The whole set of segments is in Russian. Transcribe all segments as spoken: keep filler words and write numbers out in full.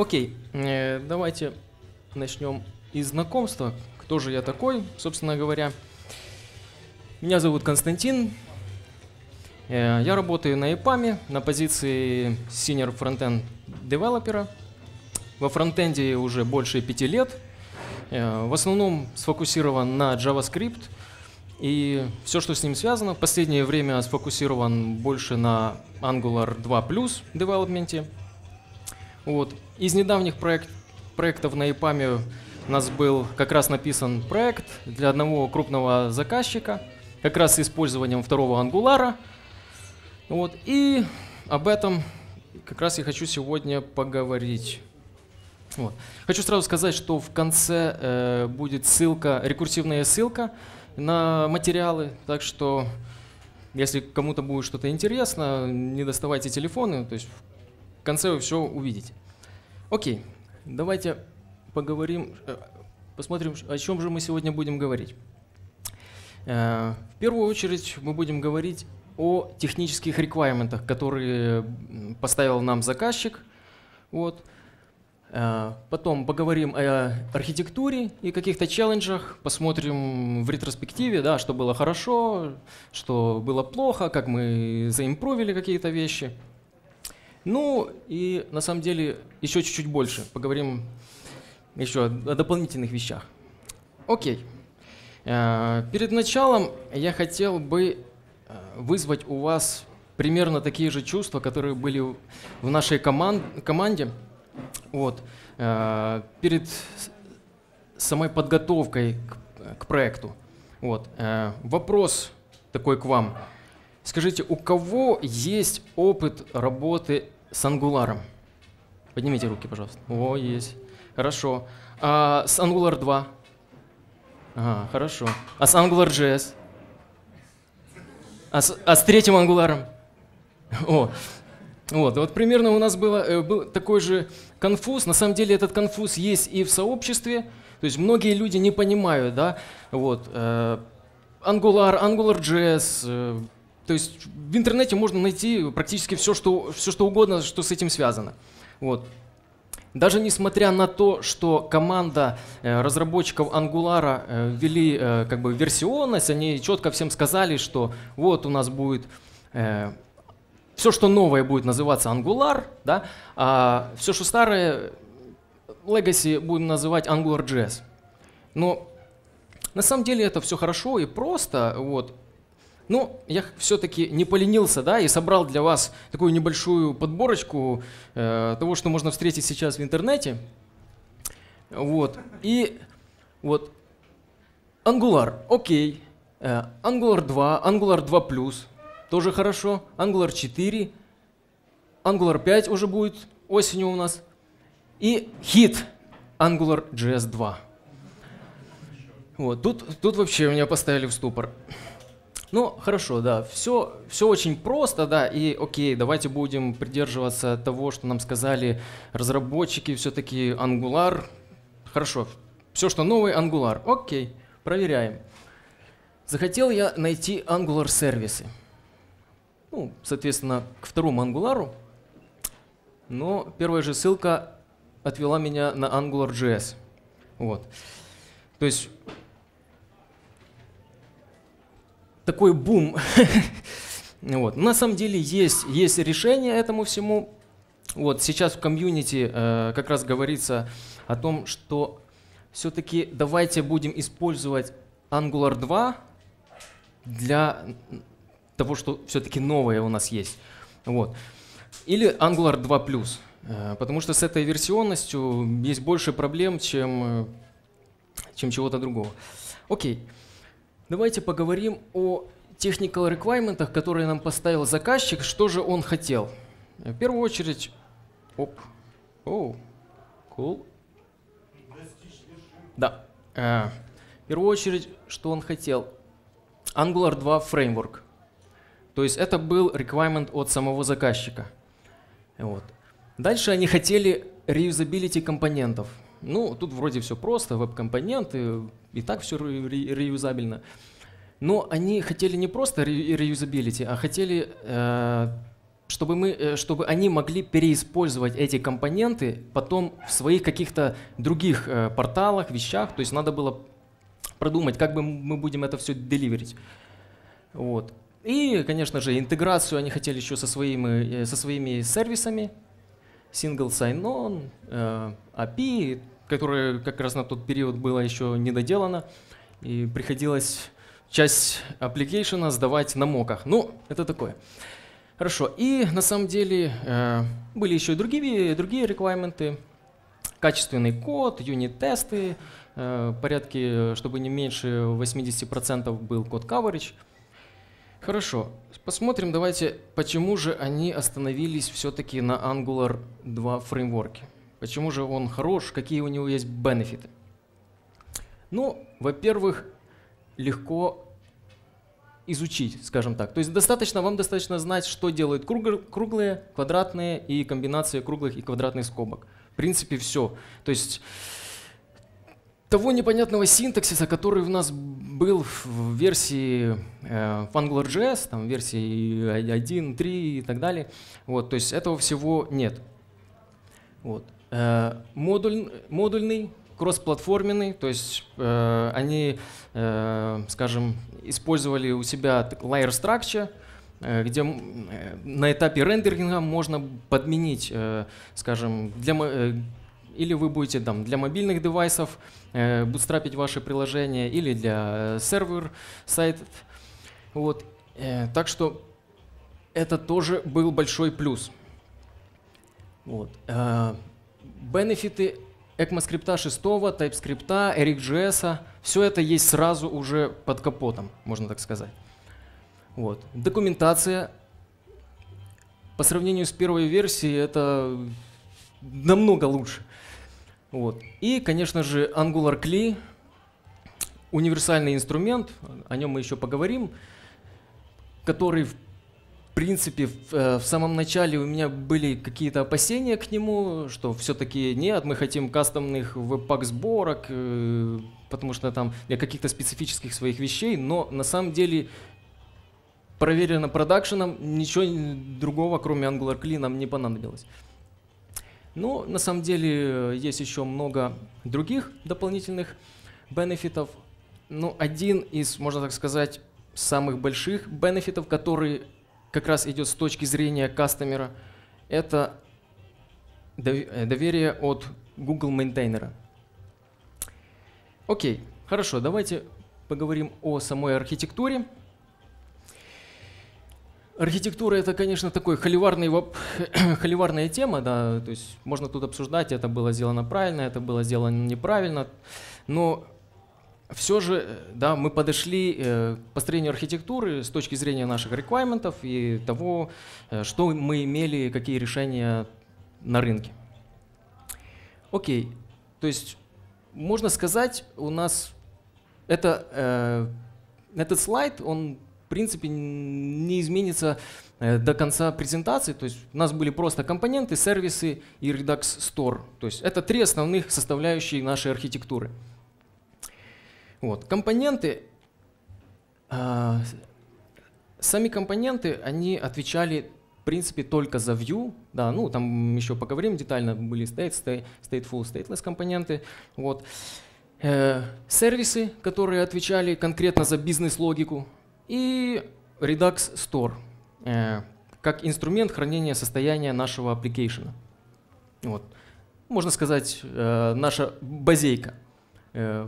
Окей, э, давайте начнем из знакомства. Кто же я такой, собственно говоря. Меня зовут Константин. Э, я работаю на ИПАМе на позиции Senior Frontend Developer. Во фронтенде уже больше пяти лет. Э, в основном сфокусирован на JavaScript и все, что с ним связано. В последнее время сфокусирован больше на Angular два плюс девелопменте. Вот. Из недавних проект, проектов на ИПАМе у нас был как раз написан проект для одного крупного заказчика, как раз с использованием второго Angular. Вот. И об этом как раз я хочу сегодня поговорить. Вот. Хочу сразу сказать, что в конце э, будет ссылка, рекурсивная ссылка на материалы, так что если кому-то будет что-то интересно, не доставайте телефоны, то есть в конце вы все увидите. Окей, давайте поговорим, посмотрим, о чем же мы сегодня будем говорить. В первую очередь мы будем говорить о технических реквайрментах, которые поставил нам заказчик. Вот. Потом поговорим о архитектуре и каких-то челленджах, посмотрим в ретроспективе, да, что было хорошо, что было плохо, как мы заимпровили какие-то вещи. Ну и на самом деле еще чуть-чуть больше поговорим еще о дополнительных вещах. Окей. Перед началом я хотел бы вызвать у вас примерно такие же чувства, которые были в нашей команд команде. Вот. Перед самой подготовкой к, к проекту. Вот. Вопрос такой к вам. Скажите, у кого есть опыт работы с Angular? Поднимите руки, пожалуйста. О, есть. Хорошо. А с Angular два? Ага, хорошо. А с AngularJS? А с, а с третьим Angular? О, вот, вот примерно у нас было, был такой же конфуз. На самом деле этот конфуз есть и в сообществе. То есть многие люди не понимают, да, вот, э, Angular, AngularJS. Э, то есть в интернете можно найти практически все, что, все, что угодно, что с этим связано. Вот. Даже несмотря на то, что команда э, разработчиков Angular э, ввели э, как бы версионность, они четко всем сказали, что вот у нас будет э, все, что новое, будет называться Angular, да, а все, что старое, Legacy, будем называть AngularJS. Но на самом деле это все хорошо и просто. Вот. Но я все-таки не поленился, да, и собрал для вас такую небольшую подборочку э, того, что можно встретить сейчас в интернете. Вот. И вот Angular, окей, э, Angular два, Angular два плюс, тоже хорошо, Angular четыре, Angular пять уже будет осенью у нас, и хит AngularJS два. Вот. Тут, тут вообще меня поставили в ступор. Ну, хорошо, да, все, все очень просто, да, и окей, давайте будем придерживаться того, что нам сказали разработчики, все-таки Angular. Хорошо, все, что новое, Angular. Окей, проверяем. Захотел я найти Angular сервисы. Ну, соответственно, к второму Angular. Но первая же ссылка отвела меня на AngularJS. Вот. То есть такой бум. Вот. На самом деле есть, есть решение этому всему. Вот. Сейчас в комьюнити э, как раз говорится о том, что все-таки давайте будем использовать Angular два для того, что все-таки новое у нас есть. Вот. Или Angular два плюс. Э, потому что с этой версионностью есть больше проблем, чем, чем чего-то другого. Окей. Давайте поговорим о technical requirements, которые нам поставил заказчик, что же он хотел. В первую очередь, оп, оу, cool. Да, э, в первую очередь, что он хотел? Angular два Framework. То есть это был requirement от самого заказчика. Вот. Дальше они хотели reusability компонентов. Ну, тут вроде все просто, веб-компоненты, и так все ре реюзабельно. Но они хотели не просто реюзабилити, а хотели э, чтобы, мы, чтобы они могли переиспользовать эти компоненты потом в своих каких-то других порталах, вещах. То есть надо было продумать, как бы мы будем это все деливерить. Вот. И, конечно же, интеграцию они хотели еще со своими, со своими сервисами. Single sign-on, э, эй пи ай, которое как раз на тот период было еще недоделано. И приходилось часть application сдавать на моках. Ну, это такое. Хорошо. И на самом деле э, были еще и другие, другие requirements. Качественный код, юнит-тесты, э, порядке, чтобы не меньше восемьдесят процентов был код coverage. Хорошо. Посмотрим, давайте, почему же они остановились все-таки на Angular два фреймворке. Почему же он хорош, какие у него есть бенефиты. Ну, во-первых, легко изучить, скажем так. То есть достаточно, вам достаточно знать, что делают круглые, квадратные и комбинация круглых и квадратных скобок. В принципе, все. То есть того непонятного синтаксиса, который у нас был в версии э, в AngularJS, там, версии один, три и так далее, вот, то есть этого всего нет. Вот. Э, модуль, модульный, кроссплатформенный, то есть э, они, э, скажем, использовали у себя layer structure, э, где э, на этапе рендеринга можно подменить, э, скажем, для, э, или вы будете там, для мобильных девайсов э, бутстрапить ваше приложение, или для сервер-сайт. Вот. Э, так что это тоже был большой плюс. Вот. Э, бенефиты ECMAScript шесть, TypeScript, EricJS, все это есть сразу уже под капотом, можно так сказать. Вот. Документация по сравнению с первой версией это намного лучше. Вот. И, конечно же, Angular Cli, универсальный инструмент, о нем мы еще поговорим, который, в принципе, в, в самом начале у меня были какие-то опасения к нему, что все-таки нет, мы хотим кастомных веб-пак сборок, э, потому что там для каких-то специфических своих вещей, но на самом деле проверено продакшеном, ничего другого, кроме Angular Cli, нам не понадобилось. Но на самом деле есть еще много других дополнительных бенефитов. Но один из, можно так сказать, самых больших бенефитов, который как раз идет с точки зрения кастомера, это доверие от Google мейнтейнера. Окей, хорошо, давайте поговорим о самой архитектуре. Архитектура — это, конечно, такой холиварный, холиварная тема, да, то есть можно тут обсуждать, это было сделано правильно, это было сделано неправильно, но все же, да, мы подошли э, к построению архитектуры с точки зрения наших requirements и того, э, что мы имели, какие решения на рынке. Окей, то есть можно сказать, у нас это, э, этот слайд, он в принципе не изменится э, до конца презентации. То есть у нас были просто компоненты, сервисы и Redux Store. То есть это три основных составляющие нашей архитектуры. Вот. Компоненты, э, сами компоненты, они отвечали в принципе только за view. Да, ну там еще поговорим детально, были state, state, stateful, stateless компоненты. Вот. Э, сервисы, которые отвечали конкретно за бизнес-логику. И Redux Store, э, как инструмент хранения состояния нашего application. Вот. Можно сказать, э, наша базейка. Э,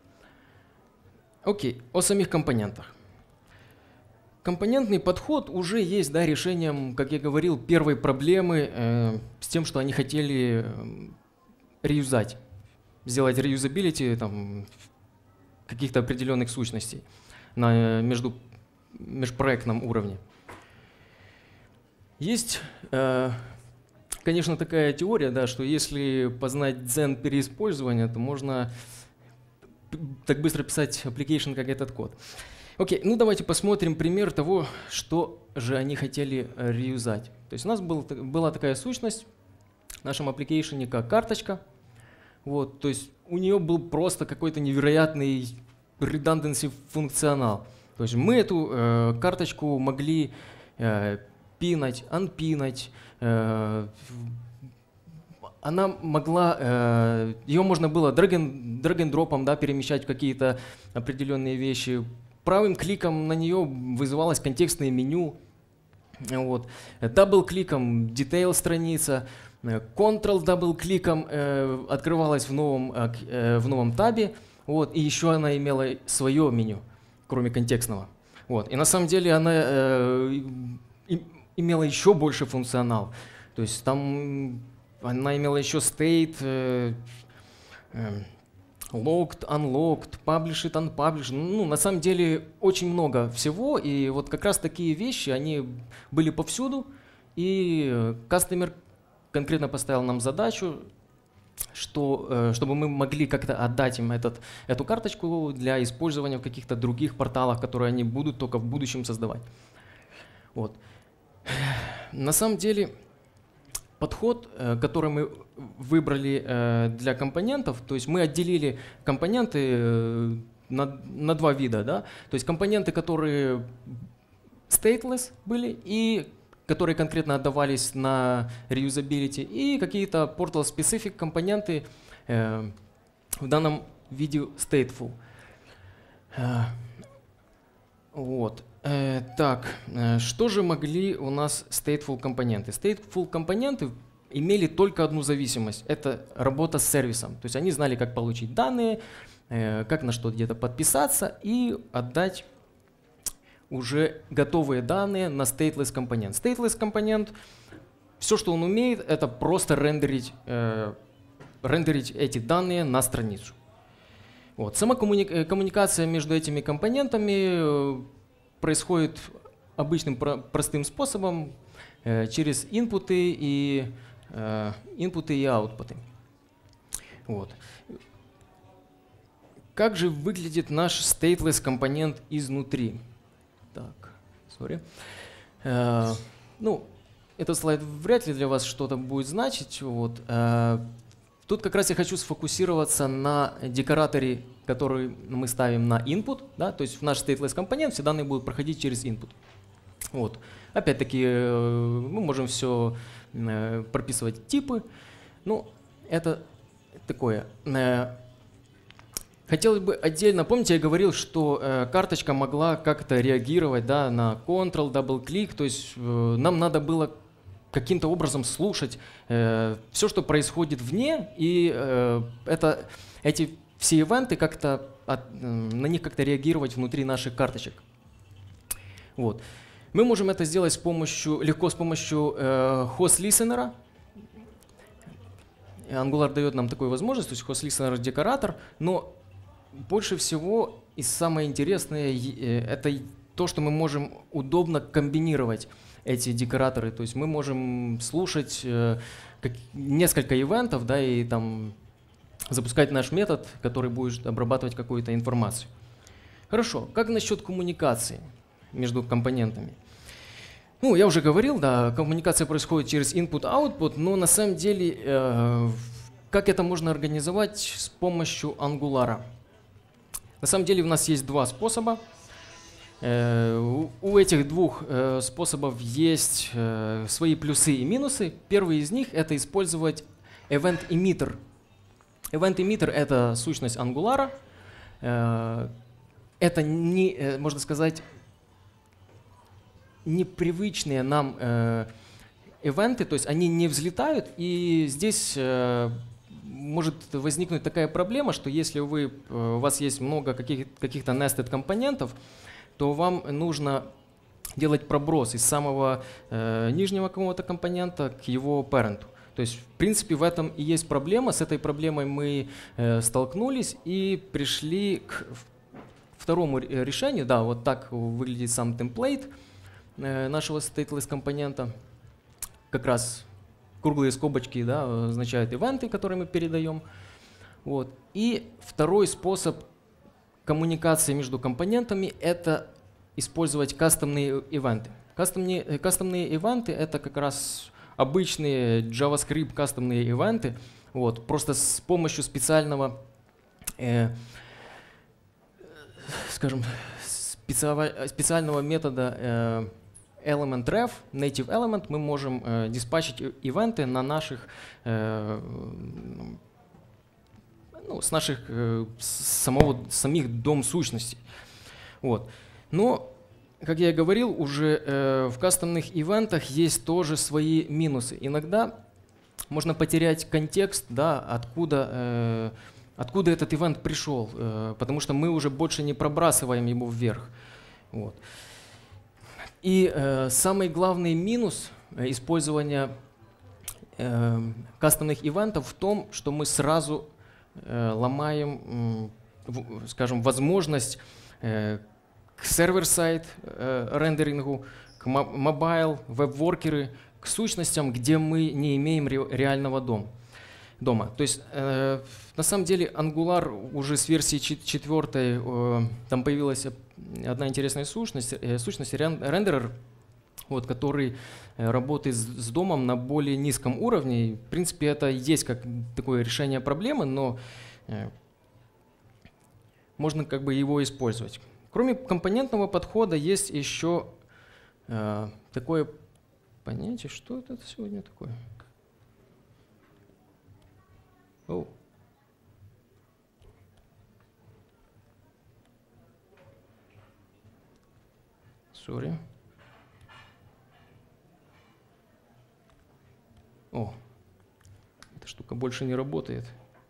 окей, о самих компонентах. Компонентный подход уже есть, да, решением, как я говорил, первой проблемы э, с тем, что они хотели э, реюзать, сделать реюзабилити там, каких-то определенных сущностей на между межпроектном уровне. Есть, э, конечно, такая теория, да, что если познать дзен переиспользования, то можно так быстро писать application, как этот код. Окей, ну давайте посмотрим пример того, что же они хотели реюзать. То есть у нас был, была такая сущность в нашем application, как карточка. Вот, то есть у нее был просто какой-то невероятный redundancy функционал. То есть мы эту э, карточку могли э, пинать, анпинать. Э, она могла, э, ее можно было драг-н-дропом, да, перемещать в какие-то определенные вещи. Правым кликом на нее вызывалось контекстное меню. Вот. Дабл-кликом detail страница. Ctrl дабл-кликом э, открывалась в новом, э, в новом табе. Вот. И еще она имела свое меню, кроме контекстного. Вот. И на самом деле она э, имела еще больше функционал. То есть там она имела еще state, э, э, logged, unlocked, published, unpublished. Ну, на самом деле очень много всего. И вот как раз такие вещи, они были повсюду. И кастомер конкретно поставил нам задачу, что, чтобы мы могли как-то отдать им этот, эту карточку для использования в каких-то других порталах, которые они будут только в будущем создавать. Вот. На самом деле подход, который мы выбрали для компонентов, то есть мы отделили компоненты на, на два вида. Да? То есть компоненты, которые stateless были и которые конкретно отдавались на reusability, и какие-то portal-specific компоненты, э, в данном виде stateful. Э, вот. Э, так, э, что же могли у нас stateful компоненты? Stateful компоненты имели только одну зависимость — это работа с сервисом. То есть они знали, как получить данные, э, как на что где-то подписаться и отдать уже готовые данные на stateless компонент. Stateless компонент, все, что он умеет, это просто рендерить, э, рендерить эти данные на страницу. Вот. Сама коммуни- коммуникация между этими компонентами э, происходит обычным про- простым способом э, через инпуты и, э, инпуты и аутпуты. Вот. Как же выглядит наш stateless компонент изнутри? Так, sorry. Uh, ну, этот слайд вряд ли для вас что-то будет значить. Вот. Uh, тут как раз я хочу сфокусироваться на декораторе, который мы ставим на input. Да? То есть в наш stateless компонент все данные будут проходить через input. Вот. Опять-таки мы можем все прописывать типы. Ну, это такое. Хотелось бы отдельно, помните, я говорил, что э, карточка могла как-то реагировать, да, на Ctrl, дабл-клик, то есть э, нам надо было каким-то образом слушать э, все, что происходит вне, и э, это, эти все ивенты как-то, от, э, на них как-то реагировать внутри наших карточек. Вот. Мы можем это сделать с помощью, легко с помощью э, host-listener. Angular дает нам такую возможность, то есть host-listener — декоратор, но больше всего и самое интересное — это то, что мы можем удобно комбинировать эти декораторы. То есть мы можем слушать э, как, несколько ивентов, да, и там запускать наш метод, который будет обрабатывать какую-то информацию. Хорошо, как насчет коммуникации между компонентами? Ну, я уже говорил, да, коммуникация происходит через input-output, но на самом деле э, как это можно организовать с помощью Angular? На самом деле у нас есть два способа. Э, у этих двух э, способов есть э, свои плюсы и минусы. Первый из них — это использовать event emitter. Event emitter — это сущность Angular. Э, это, не, э, можно сказать, непривычные нам э, ивенты, то есть они не взлетают, и здесь э, может возникнуть такая проблема, что если вы, у вас есть много каких, каких-то nested компонентов, то вам нужно делать проброс из самого э, нижнего какого-то компонента к его parent. То есть, в принципе, в этом и есть проблема. С этой проблемой мы э, столкнулись и пришли к второму решению. Да, вот так выглядит сам темплейт э, нашего stateless компонента. Как раз круглые скобочки, да, означают ивенты, которые мы передаем. Вот. И второй способ коммуникации между компонентами — это использовать кастомные ивенты. Кастомные, кастомные ивенты — это как раз обычные JavaScript кастомные ивенты. Вот. Просто с помощью специального, э, скажем, специального метода э, element ref, native element, мы можем э, диспатчить ивенты на наших, э, ну, с наших э, самого, самих дом сущностей. Вот. Но, как я и говорил, уже э, в кастомных ивентах есть тоже свои минусы. Иногда можно потерять контекст, да, откуда, э, откуда этот ивент пришел, э, потому что мы уже больше не пробрасываем его вверх. Вот. И э, самый главный минус э, использования э, кастомных ивентов в том, что мы сразу э, ломаем, э, в, скажем, возможность э, к сервер-сайд э, рендерингу, к мобайл, веб-воркеры, к сущностям, где мы не имеем ре, реального дом, дома. То есть э, на самом деле Angular уже с версии четвёртой, э, там появилась одна интересная сущность, э, сущность рендерер, вот, который э, работает с, с домом на более низком уровне. И, в принципе, это есть как такое решение проблемы, но э, можно как бы его использовать. Кроме компонентного подхода есть еще э, такое понятие, что это сегодня такое? О. Sorry. О, эта штука больше не работает.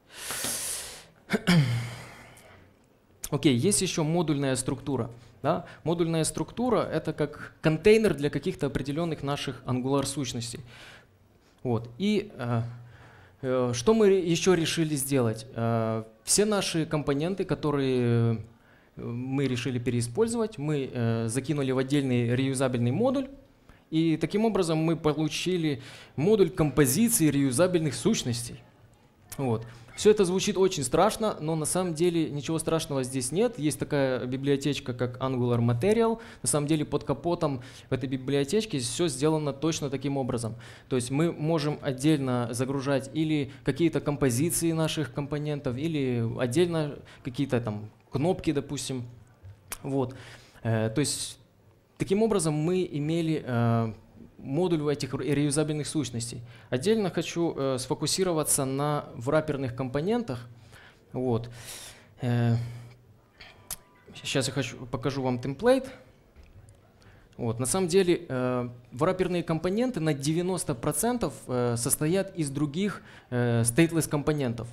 Окей, есть еще модульная структура. Да? Модульная структура — это как контейнер для каких-то определенных наших Angular сущностей. Вот. И э, э, что мы еще решили сделать? Э, все наши компоненты, которые мы решили переиспользовать, мы э, закинули в отдельный реюзабельный модуль. И таким образом мы получили модуль композиции реюзабельных сущностей. Вот. Все это звучит очень страшно, но на самом деле ничего страшного здесь нет. Есть такая библиотечка, как Angular Material. На самом деле под капотом в этой библиотечке все сделано точно таким образом. То есть мы можем отдельно загружать или какие-то композиции наших компонентов, или отдельно какие-то там кнопки, допустим. Вот. Э, то есть таким образом мы имели э, модуль этих реюзабельных сущностей. Отдельно хочу э, сфокусироваться на враперных компонентах. Вот. Э, сейчас я хочу, покажу вам темплейт. Вот. На самом деле э, враперные компоненты на девяносто процентов э, состоят из других э, stateless компонентов.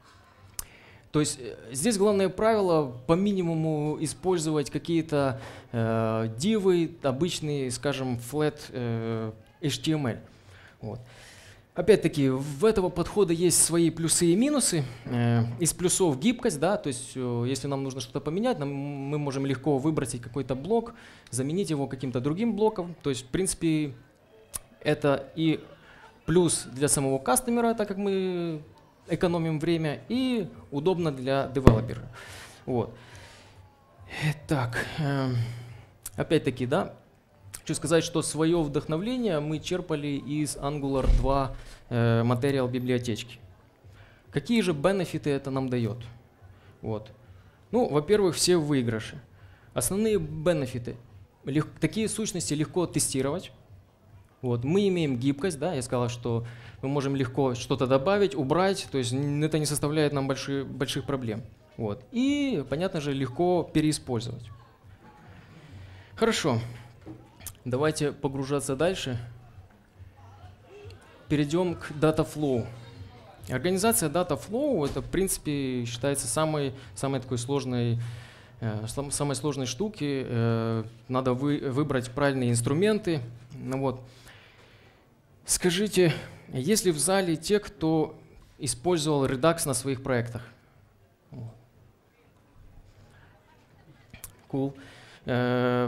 То есть здесь главное правило по минимуму использовать какие-то э, дивы, обычные, скажем, flat э, эйч ти эм эль. Вот. Опять-таки, в этого подхода есть свои плюсы и минусы. Э, из плюсов гибкость, да, то есть э, если нам нужно что-то поменять, нам, мы можем легко выбросить какой-то блок, заменить его каким-то другим блоком. То есть, в принципе, это и плюс для самого кастомера, так как мы экономим время, и удобно для девелопера. Вот. Так, э, опять-таки, да, хочу сказать, что свое вдохновление мы черпали из Angular два э, Material библиотечки. Какие же бенефиты это нам дает? Вот. Ну, во-первых, все выигрыши. Основные бенефиты. Лег, такие сущности легко тестировать. Вот. Мы имеем гибкость, да, я сказал, что мы можем легко что-то добавить, убрать, то есть это не составляет нам больших, больших проблем. Вот. И, понятно же, легко переиспользовать. Хорошо, давайте погружаться дальше. Перейдем к Dataflow. Организация Dataflow — это, в принципе, считается самой, самой такой сложной, э, самой сложной штуки. Э, надо вы, выбрать правильные инструменты. Ну, вот. Скажите, есть ли в зале те, кто использовал Redux на своих проектах? Cool. Э,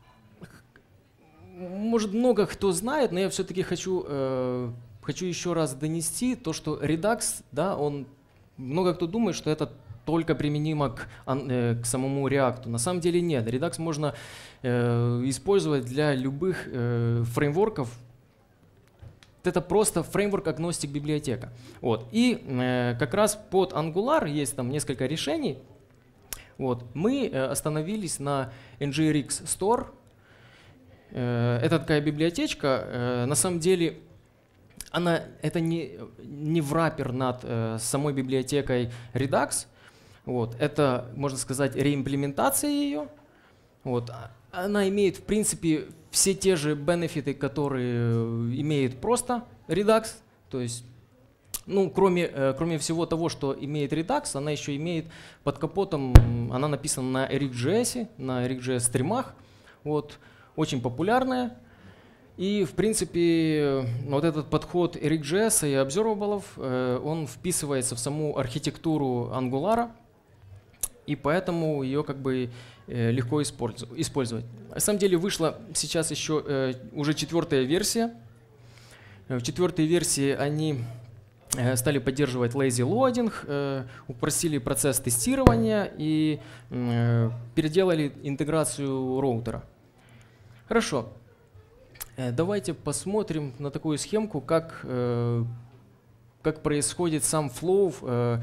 может, много кто знает, но я все-таки хочу, э, хочу еще раз донести то, что Redux, да, он, много кто думает, что это только применимо к, э, к самому React. На самом деле нет. Redux можно э, использовать для любых э, фреймворков. Это просто фреймворк-агностик библиотека. Вот. И э, как раз под Angular есть там несколько решений. Вот. Мы э, остановились на Nginx Store. э, это такая библиотечка, э, на самом деле она, это не, не враппер над э, самой библиотекой Redux, вот, это, можно сказать, реимплементация ее. Вот. Она имеет, в принципе, все те же бенефиты, которые имеет просто Redux, то есть, ну, кроме, э, кроме всего того, что имеет Redux, она еще имеет под капотом, она написана на EricJS, на EricJS стримах, вот, очень популярная. И, в принципе, вот этот подход EricJS и Observable, э, он вписывается в саму архитектуру Angular, и поэтому ее как бы э, легко использовать. На самом деле вышла сейчас еще э, уже четвертая версия. В четвертой версии они э, стали поддерживать lazy loading, э, упростили процесс тестирования и э, переделали интеграцию роутера. Хорошо. Давайте посмотрим на такую схемку, как, э, как происходит сам flow э,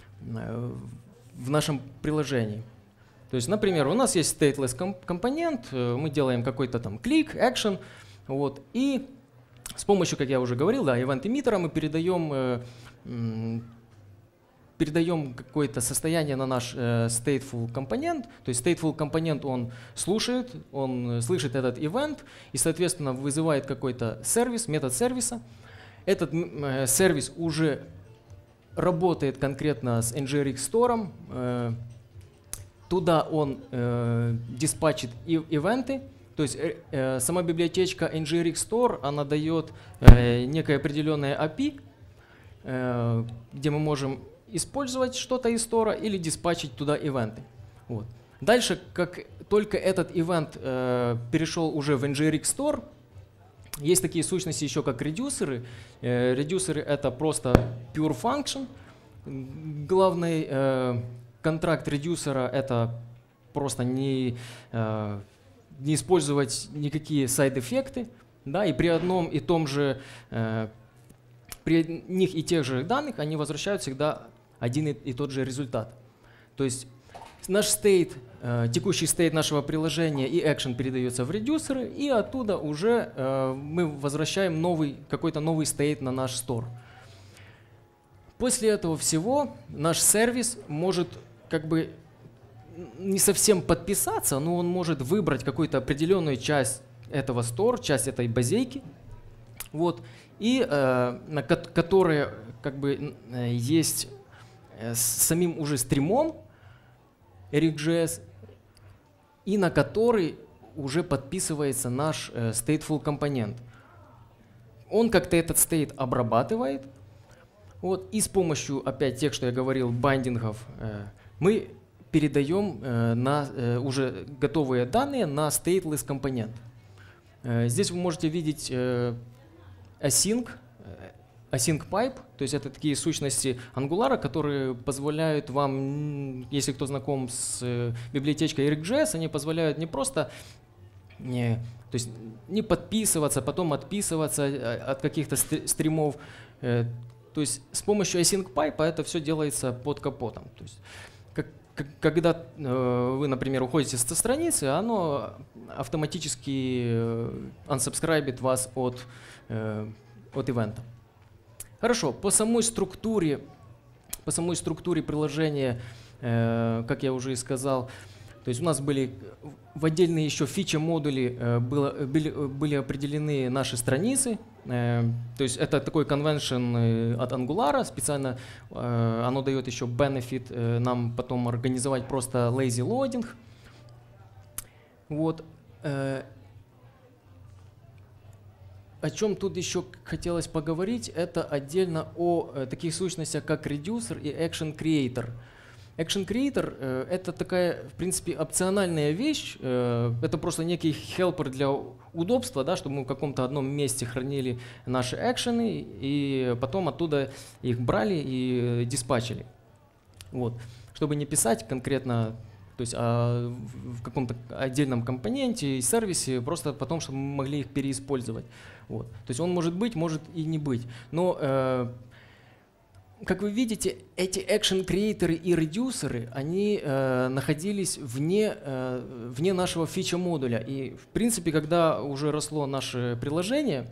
в нашем приложении. То есть, например, у нас есть stateless компонент, э, мы делаем какой-то там клик, action, вот, и с помощью, как я уже говорил, да, event эмиттера мы передаем, э, передаем какое-то состояние на наш э, stateful компонент. То есть stateful компонент он слушает, он слышит этот event и, соответственно, вызывает какой-то сервис, метод сервиса. Этот э, сервис уже работает конкретно с ngrx Store. Э, туда он э, диспатчит и ивенты. То есть э, э, сама библиотечка ngrx Store, она дает э, некое определенное эй пи ай, э, где мы можем использовать что-то из стора или диспатчить туда ивенты. Вот. Дальше, как только этот ивент э, перешел уже в ngrx Store, есть такие сущности еще как редюсеры. Э, редюсеры — это просто pure function. Главный э, контракт редюсера — это просто не, э, не использовать никакие сайд-эффекты, да, и при одном и том же, э, при них и тех же данных они возвращают всегда один и, и тот же результат. То есть наш стейт, э, текущий стейт нашего приложения и action передается в редюсеры, и оттуда уже э, мы возвращаем новый, какой-то новый стейт на наш store. После этого всего наш сервис может как бы не совсем подписаться, но он может выбрать какую-то определенную часть этого store, часть этой базейки, вот, и э, на ко которая как бы э, есть с самим уже стримом EricJS, и на который уже подписывается наш э, stateful компонент. Он как-то этот стейт обрабатывает, вот, и с помощью, опять тех, что я говорил, байдингов, э, мы передаем э, на, э, уже готовые данные на stateless компонент. Э, здесь вы можете видеть э, async, Async pipe, то есть это такие сущности Angular, которые позволяют вам, если кто знаком с библиотечкой EricJS, они позволяют не просто не, то есть не подписываться, потом отписываться от каких-то стримов. То есть с помощью Async pipe это все делается под капотом. То есть, как, как, когда вы, например, уходите со страницы, оно автоматически unsubscribит вас от, от ивента. Хорошо, по самой структуре, по самой структуре приложения, э, как я уже и сказал, то есть у нас были в отдельные еще фичи-модули э, было, были, были определены наши страницы. Э, то есть это такой convention от Angular, специально э, оно дает еще benefit э, нам потом организовать просто lazy loading. Вот. Э, О чем тут еще хотелось поговорить, это отдельно о э, таких сущностях, как Reducer и Action Creator. Action Creator э, — это такая, в принципе, опциональная вещь. Э, это просто некий хелпер для удобства, да, чтобы мы в каком-то одном месте хранили наши экшены и потом оттуда их брали и диспатчили. Вот. Чтобы не писать конкретно, то есть а в каком-то отдельном компоненте и сервисе, просто потом, чтобы мы могли их переиспользовать. Вот. То есть он может быть, может и не быть. Но э, как вы видите, эти action creator и редюсеры, они э, находились вне, э, вне нашего фича модуля. И в принципе, когда уже росло наше приложение,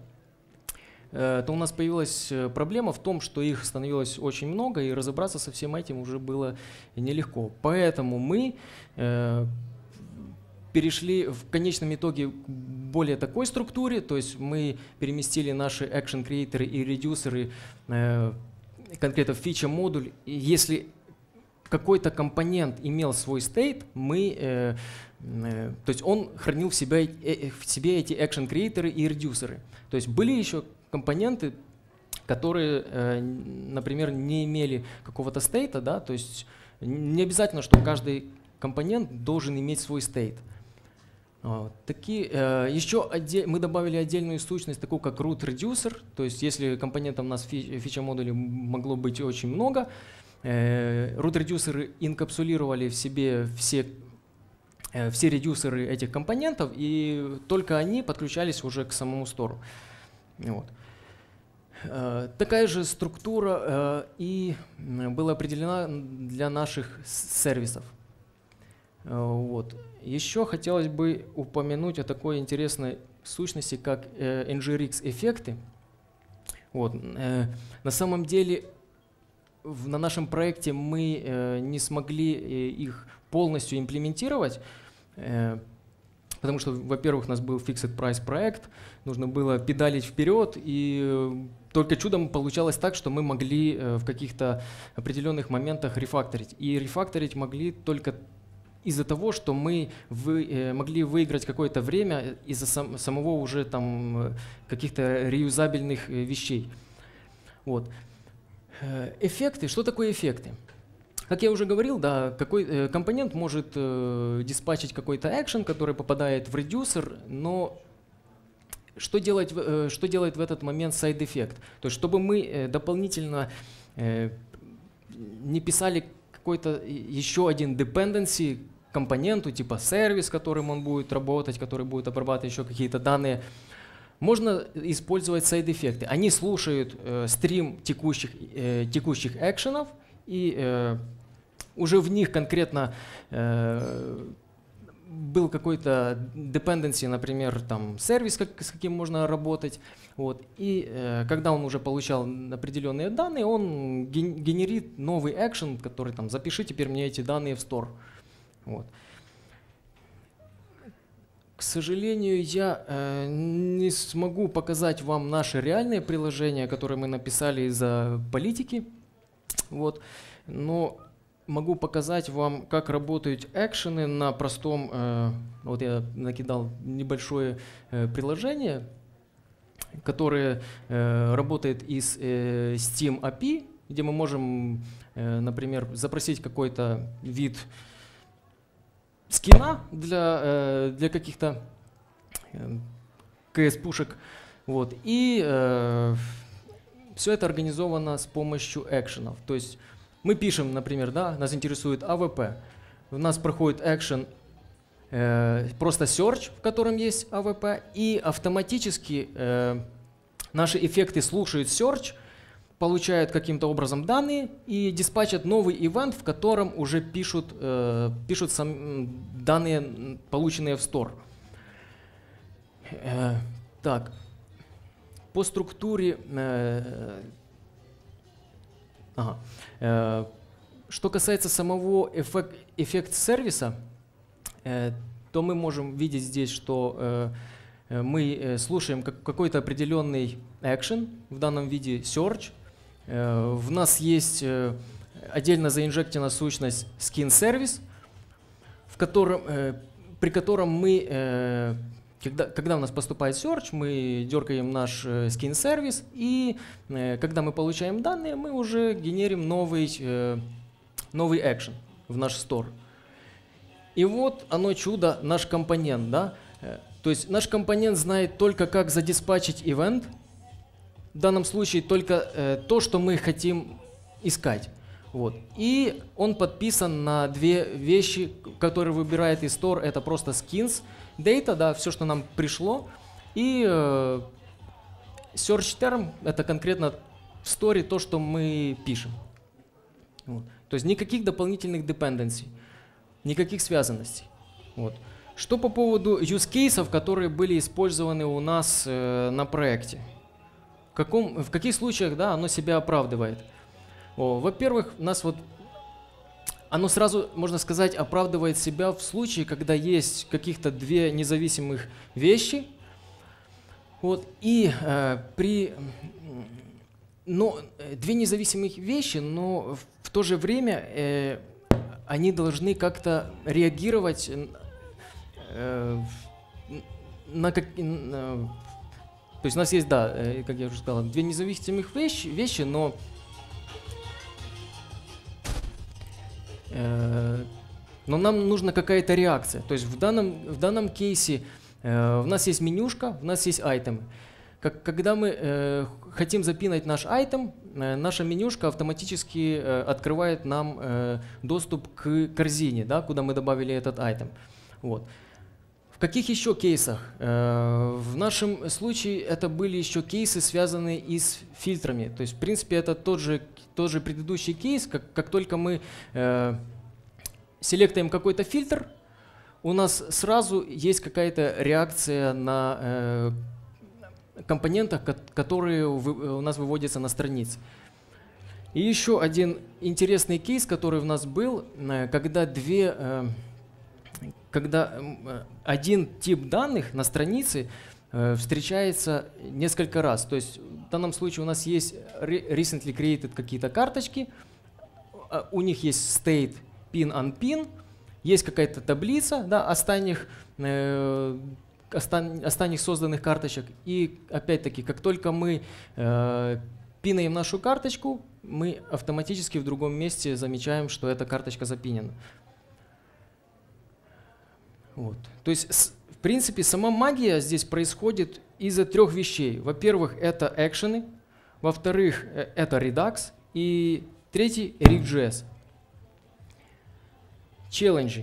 э, то у нас появилась проблема в том, что их становилось очень много, и разобраться со всем этим уже было нелегко. Поэтому мы э, перешли в конечном итоге к более такой структуре, то есть мы переместили наши action creator и редюсеры э, конкретно в фича модуль. И если какой-то компонент имел свой стейт, мы, э, э, то есть он хранил в, себя, э, в себе эти action creator и редюсеры. То есть были еще компоненты, которые, э, например, не имели какого-то стейта, да, то есть не обязательно, что каждый компонент должен иметь свой стейт. Вот. Такие, э, еще отдель, мы добавили отдельную сущность, такую как root reducer, то есть если компонентов у нас в фи, фича модуле могло быть очень много, э, root reducer инкапсулировали в себе все, э, все редюсеры этих компонентов, и только они подключались уже к самому стору. Вот. Э, такая же структура э, и была определена для наших сервисов. Вот. Еще хотелось бы упомянуть о такой интересной сущности, как э, эн джи ар икс-эффекты. Вот. Э, на самом деле в, на нашем проекте мы э, не смогли э, их полностью имплементировать, э, потому что, во-первых, у нас был fixed price проект, нужно было педалить вперед, и э, только чудом получалось так, что мы могли э, в каких-то определенных моментах рефакторить. И рефакторить могли только из-за того, что мы вы, э, могли выиграть какое-то время из-за сам, самого уже там каких-то реюзабельных э, вещей. Вот. Эффекты. Что такое эффекты? Как я уже говорил, да, какой, э, компонент может э, диспатчить какой-то экшен, который попадает в редюсер, но что делать, э, что делает в этот момент сайд-эффект? То есть чтобы мы э, дополнительно э, не писали какой-то еще один dependency компоненту, типа сервис, которым он будет работать, который будет обрабатывать еще какие-то данные, можно использовать сайд-эффекты. Они слушают э, стрим текущих, э, текущих экшенов, и э, уже в них конкретно э, был какой-то dependency, например, там сервис, как, с каким можно работать. Вот. И э, когда он уже получал определенные данные, он ген генерит новый экшен, который там запиши теперь мне эти данные в стор. Вот. К сожалению, я э, не смогу показать вам наши реальные приложения, которые мы написали из-за политики. Вот. Но могу показать вам, как работают экшены на простом, э, вот я накидал небольшое э, приложение, которое э, работает из э, Steam эй пи ай, где мы можем, э, например, запросить какой-то вид скина для, э, для каких-то э, кей эс-пушек. Вот. И э, все это организовано с помощью экшенов. То есть мы пишем, например, да, нас интересует эй ви пи. У нас проходит экшен э, просто search, в котором есть эй ви пи, и автоматически э, наши эффекты слушают search, получают каким-то образом данные и диспатчат новый ивент, в котором уже пишут, э, пишут сам, данные, полученные в стор. Э, так, по структуре, э, ага, э, что касается самого эффект, эффект сервиса, э, то мы можем видеть здесь, что э, мы слушаем как, какой-то определенный экшен, в данном виде search. В нас есть отдельно заинжектена сущность skin-сервис, в котором, при котором мы, когда, когда у нас поступает search, мы дергаем наш skin-сервис, и когда мы получаем данные, мы уже генерим новый, новый экшен в наш store. И вот оно чудо, наш компонент. Да? То есть наш компонент знает только, как задиспатчить ивент, в данном случае только э, то, что мы хотим искать. Вот. И он подписан на две вещи, которые выбирает из store. Это просто skins, data, да, все, что нам пришло. И э, search term — это конкретно в сторе то, что мы пишем. Вот. То есть никаких дополнительных dependency, никаких связанностей. Вот. Что по поводу use cases, которые были использованы у нас э, на проекте? В, каком, в каких случаях, да, оно себя оправдывает? Во-первых, у нас вот оно сразу, можно сказать, оправдывает себя в случае, когда есть каких-то две независимых вещи, вот, и э, при, но две независимых вещи, но в то же время э, они должны как-то реагировать э, на как, на, то есть у нас есть, да, э, как я уже сказал, две независимых вещи, вещи, но но нам нужна какая-то реакция. То есть в данном, в данном кейсе э, у нас есть менюшка, у нас есть айтемы. Как, когда мы э, хотим запинать наш айтем, э, наша менюшка автоматически э, открывает нам э, доступ к корзине, да, куда мы добавили этот айтем. Вот. В каких еще кейсах? Э, в нашем случае это были еще кейсы, связанные и с фильтрами. То есть, в принципе, это тот же, тот же предыдущий кейс, как, как только мы э, селектаем какой-то фильтр, у нас сразу есть какая-то реакция на э, компонентах, которые у нас выводятся на странице. И еще один интересный кейс, который у нас был, э, когда две... Э, когда один тип данных на странице э, встречается несколько раз. То есть в данном случае у нас есть recently created какие-то карточки, у них есть state, pin, unpin, есть какая-то таблица, да, останних, э, остан, останних созданных карточек. И опять-таки, как только мы э, пинаем нашу карточку, мы автоматически в другом месте замечаем, что эта карточка запинена. Вот. То есть, с, в принципе, сама магия здесь происходит из-за трех вещей. Во-первых, это экшены, во-вторых, это Redux, и третий — React.js. Челленджи.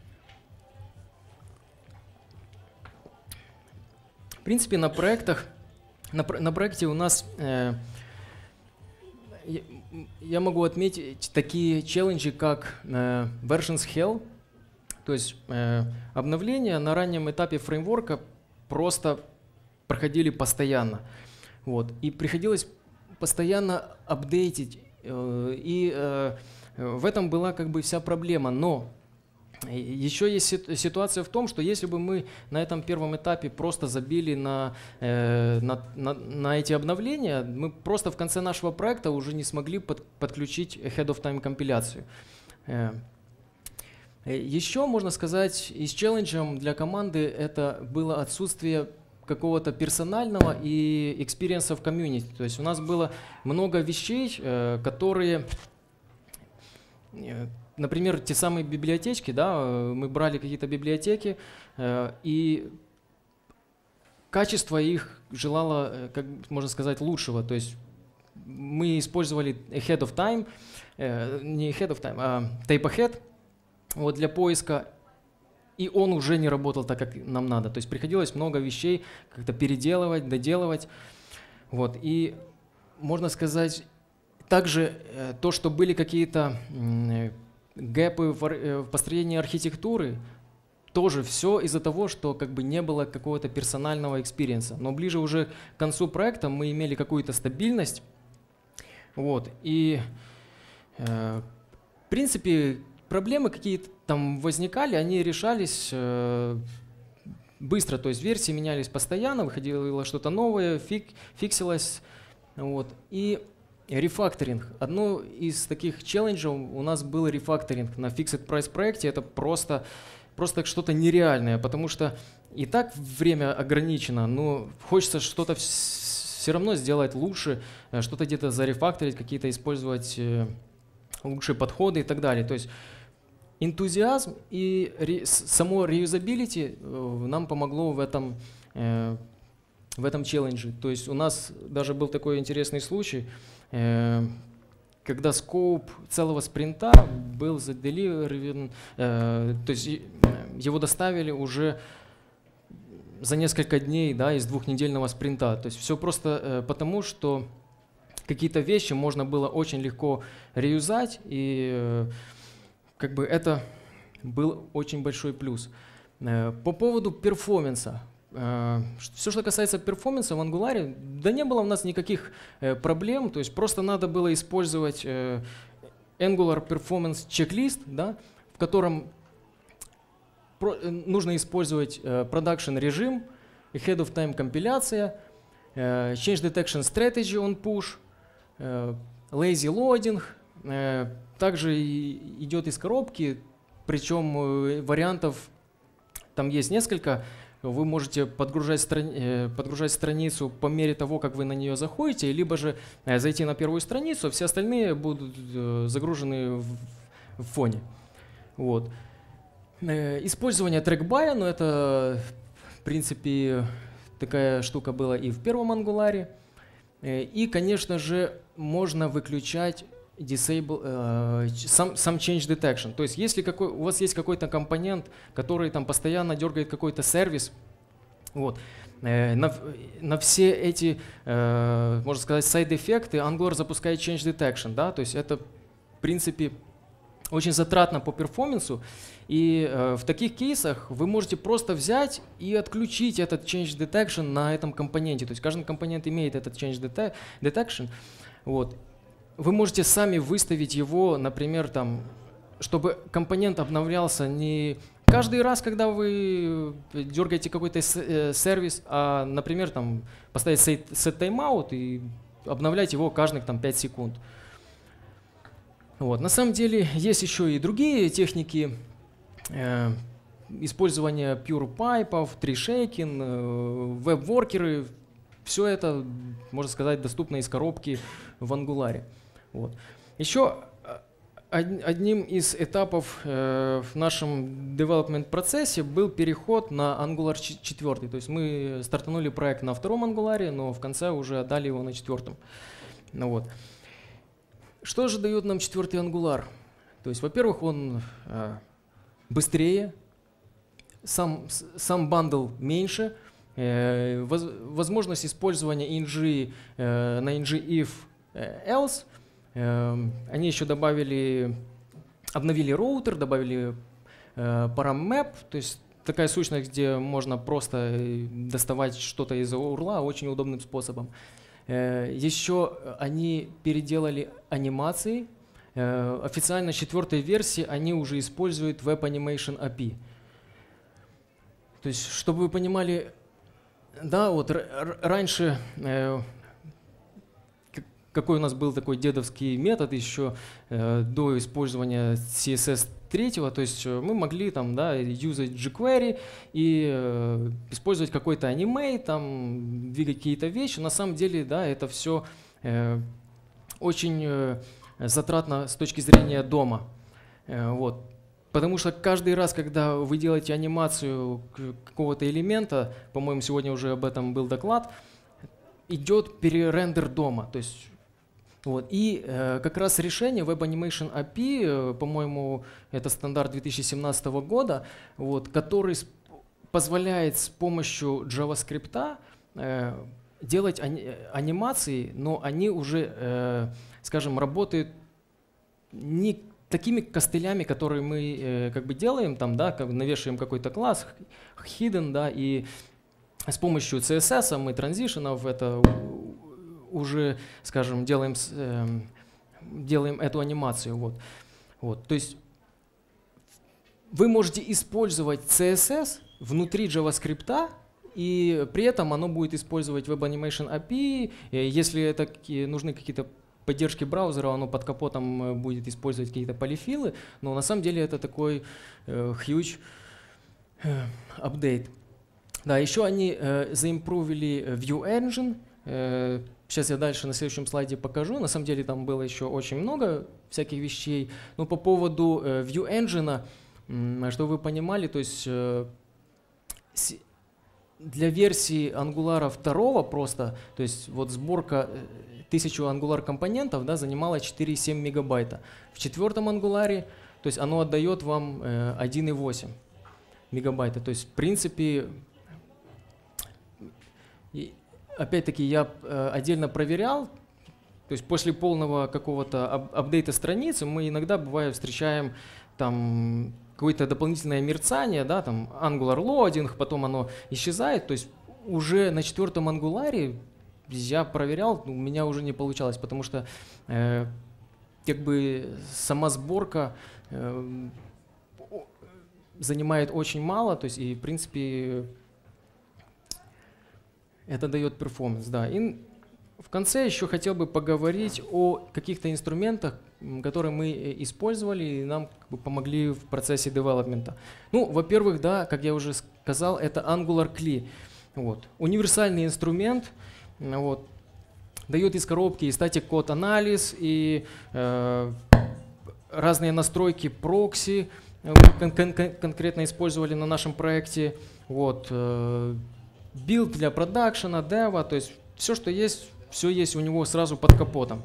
В принципе, на проектах, на, на проекте у нас, э, я, я могу отметить такие челленджи, как э, versions hell. То есть э, обновления на раннем этапе фреймворка просто проходили постоянно. Вот, и приходилось постоянно апдейтить. Э, и э, в этом была как бы вся проблема. Но еще есть ситуация в том, что если бы мы на этом первом этапе просто забили на, э, на, на, на эти обновления, мы просто в конце нашего проекта уже не смогли под, подключить ahead of time компиляцию. Э, Еще, можно сказать, из челленджем для команды это было отсутствие какого-то персонального и экспириенса в комьюнити. То есть у нас было много вещей, которые, например, те самые библиотечки, да, мы брали какие-то библиотеки, и качество их желало, как можно сказать, лучшего. То есть мы использовали ahead of time, не ahead of time, а tape ahead, вот, для поиска, и он уже не работал так, как нам надо. То есть приходилось много вещей как-то переделывать, доделывать. Вот, и можно сказать, также э, то, что были какие-то э, гэпы в, э, в построении архитектуры, тоже все из-за того, что как бы не было какого-то персонального экспириенса. Но ближе уже к концу проекта мы имели какую-то стабильность. Вот, и э, в принципе проблемы какие-то там возникали, они решались э, быстро, то есть версии менялись постоянно, выходило что-то новое, фик, фиксилось. Вот. И рефакторинг. Одно из таких челленджей у нас был рефакторинг на Fixed Price проекте. Это просто, просто что-то нереальное, потому что и так время ограничено, но хочется что-то все равно сделать лучше, что-то где-то зарефакторить, какие-то использовать э, лучшие подходы и так далее. То есть энтузиазм и ре, само реюзабилити э, нам помогло в этом, э, в этом челлендже. То есть у нас даже был такой интересный случай, э, когда скоуп целого спринта был заделиверен, э, то есть его доставили уже за несколько дней, да, из двухнедельного спринта. То есть все просто э, потому, что какие-то вещи можно было очень легко реюзать, и э, как бы это был очень большой плюс. Э, по поводу перформанса. Э, все, что касается перформанса в Angular, да не было у нас никаких э, проблем, то есть просто надо было использовать э, Angular Performance Checklist, да, в котором про, э, нужно использовать э, production режим, ahead of time компиляция, э, change detection strategy on push, э, lazy loading, э, также и идет из коробки, причем э, вариантов там есть несколько. Вы можете подгружать, страни э, подгружать страницу по мере того, как вы на нее заходите, либо же э, зайти на первую страницу, все остальные будут э, загружены в, в фоне. Вот. Э, использование трекбая, ну это в принципе такая штука была и в первом Angular. Э, и, конечно же, можно выключать disable, э, сам, сам change detection. То есть если какой, у вас есть какой-то компонент, который там постоянно дергает какой-то сервис, вот, э, на, на все эти, э, можно сказать, сайд-эффекты Angular запускает change detection. Да? То есть это, в принципе, очень затратно по перформансу. И э, в таких кейсах вы можете просто взять и отключить этот change detection на этом компоненте. То есть каждый компонент имеет этот change detection. Вот. Вы можете сами выставить его, например, там, чтобы компонент обновлялся не каждый раз, когда вы дергаете какой-то сервис, а, например, там, поставить set, set timeout и обновлять его каждых там, пять секунд. Вот. На самом деле есть еще и другие техники э, использования pure pipe, тришейкинг, э, веб-воркеры. Все это, можно сказать, доступно из коробки в Angular. Вот. Еще одним из этапов э, в нашем development процессе был переход на Angular четыре. То есть мы стартанули проект на втором Angular, но в конце уже отдали его на четвертом. Ну, вот. Что же дает нам четвертый Angular? То есть, во-первых, он э, быстрее, сам, сам бандл меньше, э, воз, возможность использования ing, э, на ing if э, else. Они еще добавили, обновили роутер, добавили э, param-map, то есть такая сущность, где можно просто доставать что-то из урла очень удобным способом. Э, еще они переделали анимации. Э, официально в четвертой версии они уже используют Web Animation эй пи ай. То есть, чтобы вы понимали, да, вот раньше э, какой у нас был такой дедовский метод еще э, до использования си эс эс три, то есть мы могли там, да, юзать jQuery и э, использовать какой-то анимей, там, двигать какие-то вещи. На самом деле, да, это все э, очень э, затратно с точки зрения дома. Э, вот. Потому что каждый раз, когда вы делаете анимацию какого-то элемента, по-моему, сегодня уже об этом был доклад, идет перерендер дома. То есть вот. И э, как раз решение Web Animation эй пи ай, э, по-моему, это стандарт две тысячи семнадцатого года, вот, который позволяет с помощью JavaScript э, делать ани анимации, но они уже, э, скажем, работают не такими костылями, которые мы э, как бы делаем, там, да, как навешиваем какой-то класс, hidden, да, и с помощью си эс эс мы транзишенов это уже, скажем, делаем, э, делаем эту анимацию. Вот. Вот. То есть вы можете использовать си эс эс внутри JavaScript, и при этом оно будет использовать Web Animation эй пи ай. Если это нужны какие-то поддержки браузера, оно под капотом будет использовать какие-то полифилы, но на самом деле это такой э, huge апдейт. Э, да, еще они э, заимпровили View Engine. Э, Сейчас я дальше на следующем слайде покажу. На самом деле там было еще очень много всяких вещей. Но по поводу э, View Engine, э, чтобы вы понимали, то есть э, для версии Angular два просто, то есть вот сборка э, тысячу Angular компонентов, да, занимала четыре и семь мегабайта. В четвертом Angular, то есть оно отдает вам э, один и восемь мегабайта. То есть в принципе, и, опять-таки, я э, отдельно проверял, То есть после полного какого-то ап апдейта страницы мы иногда, бывает, встречаем там какое-то дополнительное мерцание, да, там Angular loading, потом оно исчезает. То есть уже на четвертом Angular я проверял, у меня уже не получалось, потому что э, как бы сама сборка э, занимает очень мало, то есть и в принципе это дает перформанс, да. И в конце еще хотел бы поговорить о каких-то инструментах, которые мы использовали и нам как бы помогли в процессе девелопмента. Ну, во-первых, да, как я уже сказал, это Angular кли. Вот. Универсальный инструмент, вот, дает из коробки и static код анализ, и э, разные настройки прокси мы кон кон конкретно использовали на нашем проекте. Вот, э, билд для продакшена, дева, то есть все, что есть, все есть у него сразу под капотом.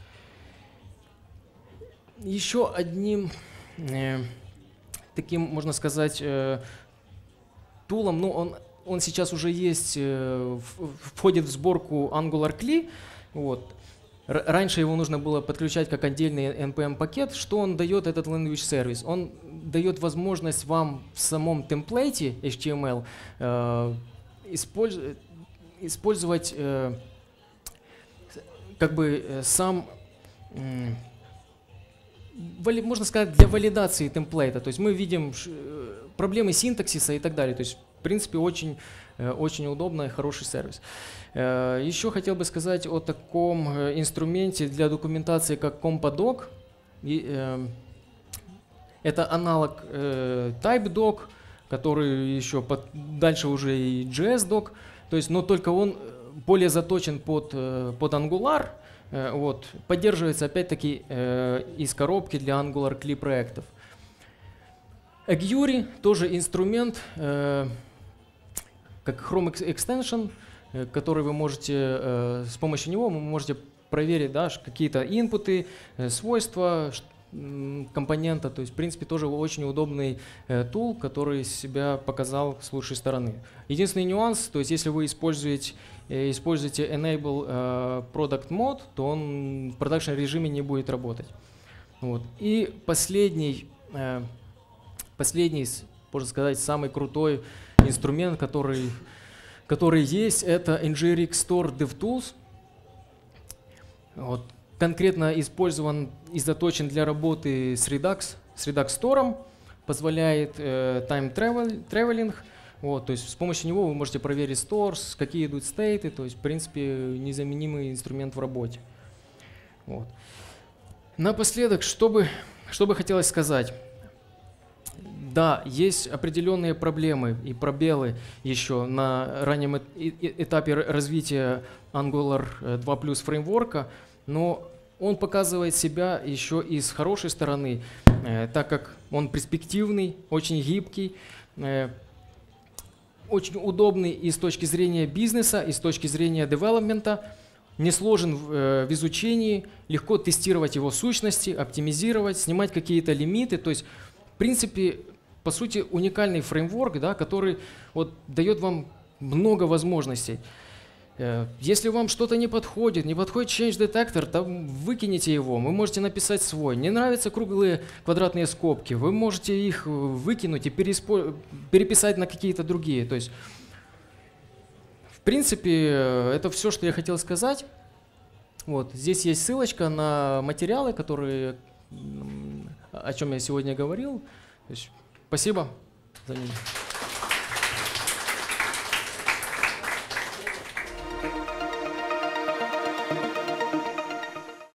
Еще одним э, таким, можно сказать, э, тулом, ну, он, он сейчас уже есть, э, в, входит в сборку Angular кли. Вот. Раньше его нужно было подключать как отдельный эн пи эм-пакет. Что он дает, этот language service? Он дает возможность вам в самом темплейте эйч ти эм эл э, использ, использовать э, как бы э, сам, э, вали, можно сказать, для валидации темплейта. То есть мы видим э, проблемы синтаксиса и так далее. То есть в принципе очень, э, очень удобный и хороший сервис. Э, еще хотел бы сказать о таком э, инструменте для документации, как Compa-Doc. И, э, это аналог э, TypeDoc, который еще под, дальше уже и джей эс-Doc. То есть, но только он более заточен под, под Angular. Э, вот, поддерживается опять-таки э, из коробки для Angular кли проектов. Augury тоже инструмент, э, как Chrome Extension, э, который вы можете, э, с помощью него вы можете проверить, да, какие-то инпуты, э, свойства э, компонента. То есть, в принципе, тоже очень удобный э, тул, который себя показал с лучшей стороны. Единственный нюанс, то есть, если вы используете, э, используете Enable э, Product Mode, то он в продакшн режиме не будет работать. Вот. И последний, э, последний, можно сказать, самый крутой инструмент, который, который есть, это Nginx Store DevTools. Вот. Конкретно использован и заточен для работы с Redux, с Redux Store, позволяет э, time travel, traveling. Вот, то есть с помощью него вы можете проверить stores, какие идут стейты, то есть в принципе незаменимый инструмент в работе. Вот. Напоследок, что бы, что бы хотелось сказать. Да, есть определенные проблемы и пробелы еще на раннем этапе развития Angular два плюс фреймворка, но он показывает себя еще и с хорошей стороны, э, так как он перспективный, очень гибкий, э, очень удобный и с точки зрения бизнеса, и с точки зрения девелопмента, не сложен в, э, в изучении, легко тестировать его сущности, оптимизировать, снимать какие-то лимиты. То есть, в принципе, по сути, уникальный фреймворк, да, который вот, дает вам много возможностей. Если вам что-то не подходит, не подходит change detector, то выкинете его, вы можете написать свой. Не нравятся круглые квадратные скобки, вы можете их выкинуть и переписать на какие-то другие. То есть, в принципе, это все, что я хотел сказать. Вот, здесь есть ссылочка на материалы, которые, о чем я сегодня говорил. То есть, спасибо за внимание.